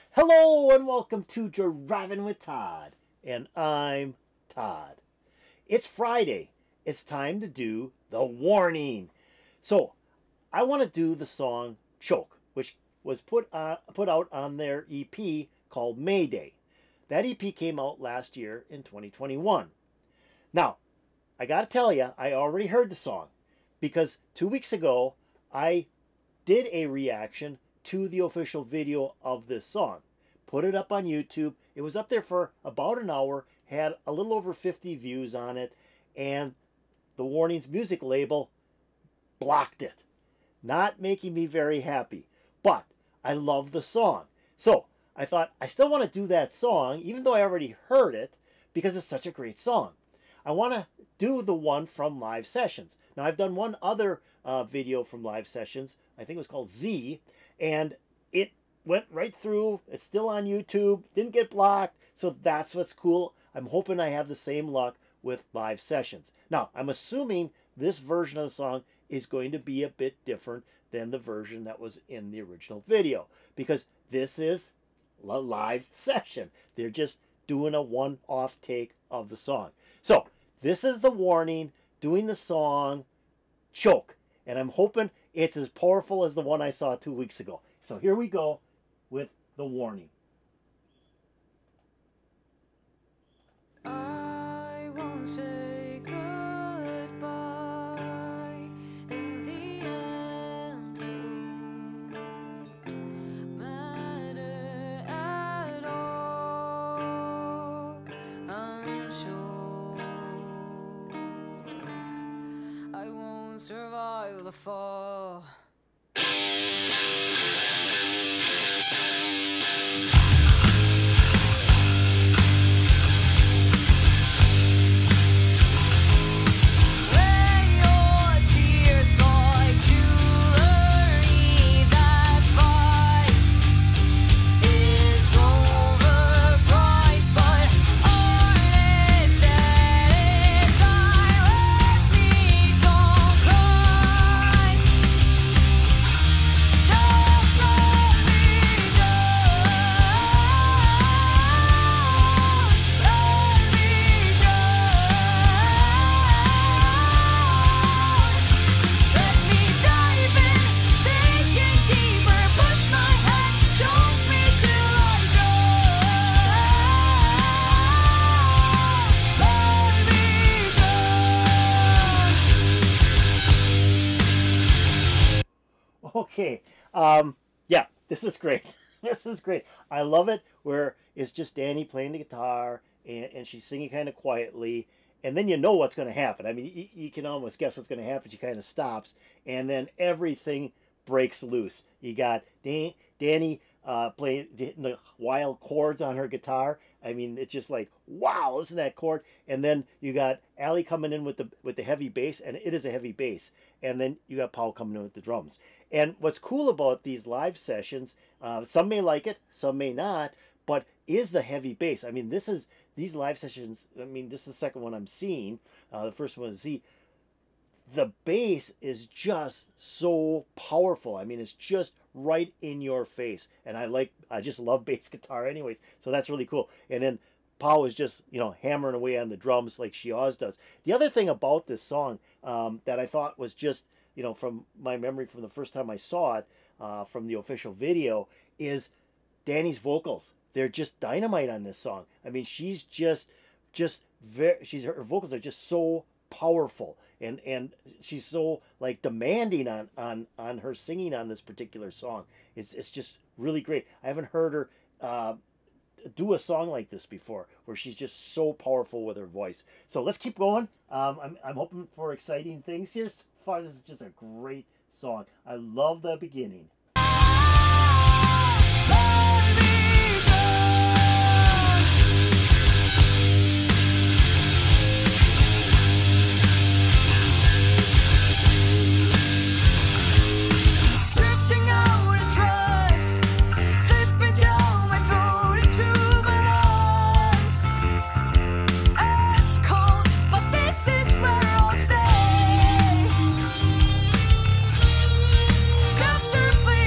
Hello and welcome to Driving with Todd, and I'm Todd. It's Friday. It's time to do the warning. So I want to do the song "Choke," which was put out on their EP called Mayday. That EP came out last year in 2021. Now, I got to tell you, I already heard the song because 2 weeks ago I did a reaction to the official video of this song. Put it up on YouTube. It was up there for about an hour, had a little over 50 views on it, and the Warnings music label blocked it. Not making me very happy, but I love the song. So I thought I still want to do that song, even though I already heard it, because it's such a great song. I want to do the one from live sessions. Now, I've done one other video from live sessions. I think it was called Z, and it went right through. It's still on YouTube. Didn't get blocked, so that's what's cool. I'm hoping I have the same luck with live sessions. Now, I'm assuming this version of the song is going to be a bit different than the version that was in the original video, because this is a live session. They're just doing a one-off take of the song. So this is the Warning doing the song "Choke," and I'm hoping it's as powerful as the one I saw 2 weeks ago. So here we go with the Warning. I won't say goodbye. In the end, it won't matter at all. I'm sure I won't survive the fall. Okay, yeah, this is great. This is great. I love it where it's just Dany playing the guitar and she's singing kind of quietly, and then you know what's going to happen. I mean, you can almost guess what's going to happen. She kind of stops, and then everything breaks loose. You got Dany playing the wild chords on her guitar. I mean, it's just like, wow, listen to that chord. And then you got Allie coming in with the heavy bass, and it is a heavy bass. And then you got Paul coming in with the drums. And what's cool about these live sessions, some may like it, some may not, but is the heavy bass. I mean, these live sessions, I mean, this is the second one I'm seeing. The first one was Z. The bass is just so powerful. I mean, it's just right in your face. And I just love bass guitar anyways. So that's really cool. And then Paul is just, hammering away on the drums like she always does. The other thing about this song that I thought was just, from my memory from the first time I saw it, from the official video, is Dany's vocals. They're just dynamite on this song. I mean, she's her vocals are just so powerful, and she's so like demanding on her singing on this particular song. It's just really great. I haven't heard her do a song like this before, where she's just so powerful with her voice. So let's keep going. I'm hoping for exciting things here. So far, this is just a great song. I love the beginning. Dumpster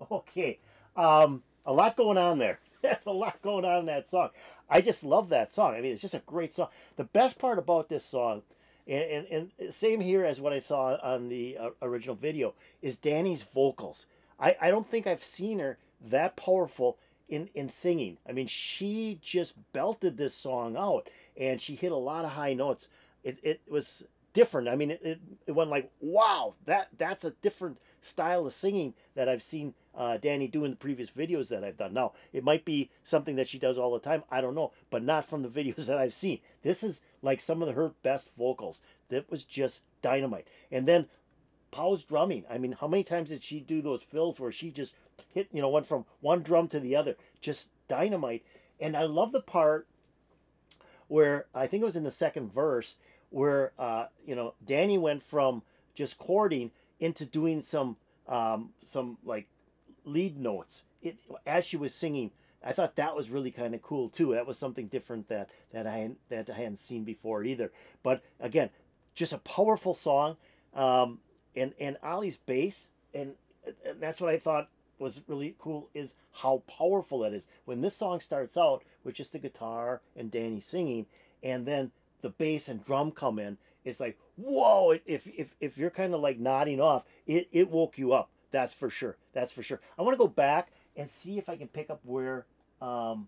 Okay. A lot going on there. That's a lot going on in that song. I just love that song. I mean, it's just a great song. The best part about this song, and same here as what I saw on the original video, is Dany's vocals. I don't think I've seen her that powerful in singing. I mean, she just belted this song out, and she hit a lot of high notes. It was different. I mean, it went like, wow, that's a different style of singing that I've seen Dany do in the previous videos that I've done. Now, it might be something that she does all the time. I don't know, but not from the videos that I've seen. This is like some of her best vocals. That was just dynamite. And then Pow's drumming. I mean, how many times did she do those fills where she just hit, went from one drum to the other? Just dynamite. And I love the part where, I think it was in the second verse, where Dany went from just chording into doing some like lead notes as she was singing. I thought that was really kind of cool too. That was something different that I hadn't seen before either. But again, just a powerful song, and Ollie's bass, and that's what I thought was really cool, is how powerful it is. When this song starts out with just the guitar and Dany singing, and then the bass and drum come in, it's like, whoa. If you're kind of like nodding off, it woke you up. That's for sure. That's for sure. I want to go back and see if I can pick up where Dany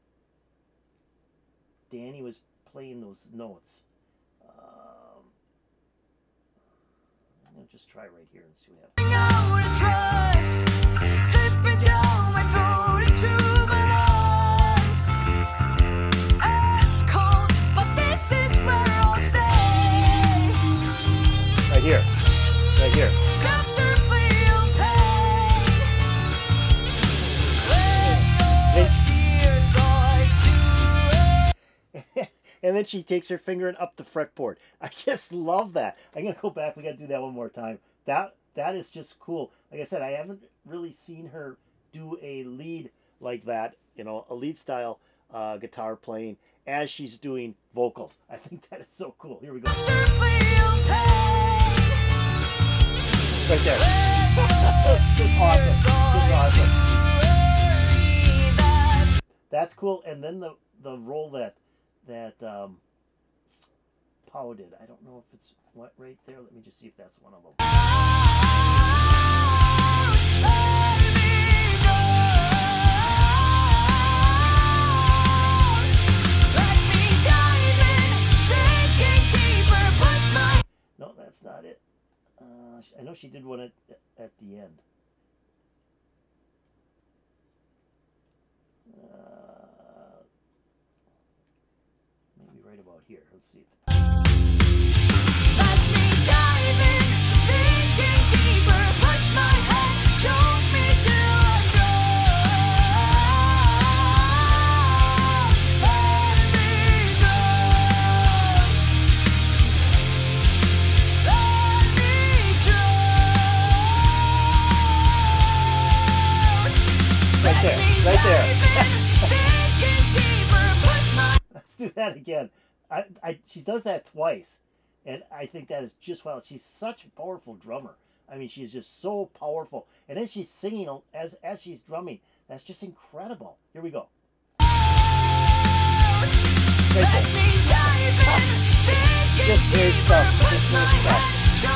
was playing those notes. I'm going to just try right here and see what happens. Right here. Right here. And then she takes her finger and up the fretboard. I just love that. I'm gonna go back. We gotta do that one more time. That is just cool. Like I said, I haven't really seen her do a lead like that. A lead style guitar playing as she's doing vocals. I think that is so cool. Here we go. Right there. This is awesome. This is awesome. That's cool. And then the role that Pow did. I don't know if it's right there. Let me just see if that's one of them. No, that's not it. I know she did one at the end. Maybe right about here. Let's see. Let me dive in, sinking deeper, push my head, choke me till I drown. Let me drown. Let me drown. Right there. Right there. Let's do that again. She does that twice, and I think that is just wow. She's such a powerful drummer. I mean, she's just so powerful. And then she's singing as she's drumming. That's just incredible. Here we go. Right there. Just great stuff. Just great stuff.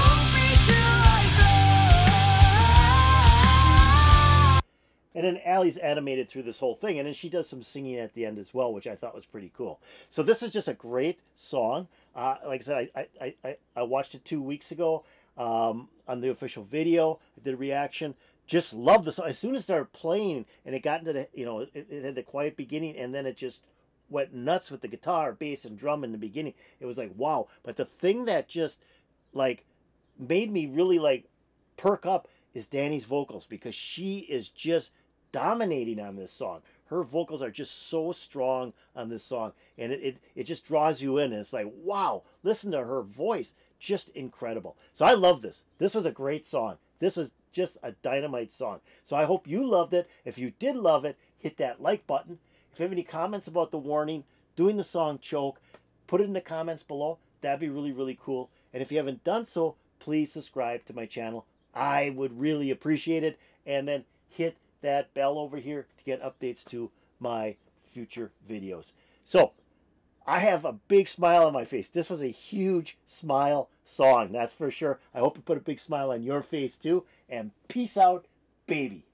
And then Allie's animated through this whole thing. And then she does some singing at the end as well, which I thought was pretty cool. So this is just a great song. Like I said, I watched it 2 weeks ago on the official video. I did a reaction. Just love the song. As soon as it started playing and it got into the, it had the quiet beginning, and then it just went nuts with the guitar, bass, and drum in the beginning. It was like, wow. But the thing that just, like, made me really, like, perk up is Dany's vocals, because she is just dominating on this song. Her vocals are just so strong on this song, and it just draws you in. And it's like, wow, listen to her voice, just incredible. So I love this. This was a great song. This was just a dynamite song. So I hope you loved it. If you did love it, hit that like button. If you have any comments about the warning, doing the song Choke, put it in the comments below. That'd be really, really cool. And if you haven't done so, please subscribe to my channel. I would really appreciate it. And then hit that bell over here to get updates to my future videos. So, I have a big smile on my face. This was a huge smile song, that's for sure. I hope it put a big smile on your face too. And peace out, baby.